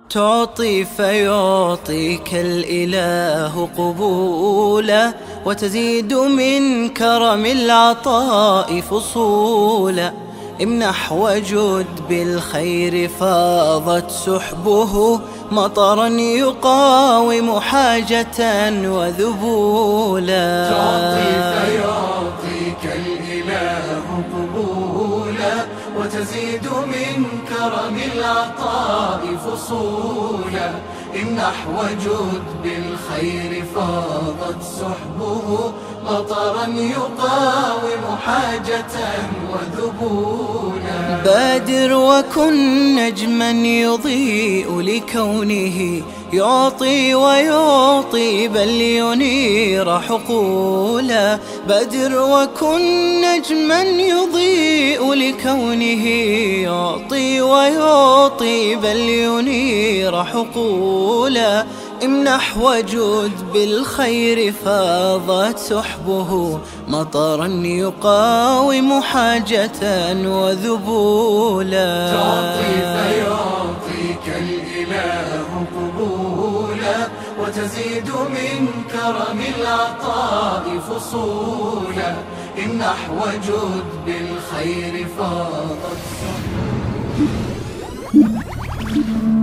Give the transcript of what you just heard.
تعطي فيعطيك الإله قبولا، وتزيد من كرم العطاء فصولا. امنح وجد بالخير فاضت سحبه، مطرا يقاوم حاجة وذبولا. تعطي فيعطيك الإله قبولا، وتزيد من كرم العطاء فصولا. امنح وجد بالخير فاضت سحبه، مطرا يقاوم حاجة وذبولا. بادر وكن نجما يضيء لكونه، يعطي ويعطي بل ينير حقولا. بادر وكن نجما يضيء لكونه، يعطي ويعطي بل ينير حقولا. امنح وجد بالخير فاضت سحبه، مطرا يقاوم حاجة وذبولا. تعطي فيعطيك الإله قبولا، وتزيد من كرم العطاء فصولا. امنح وجد بالخير فاضت سحبه.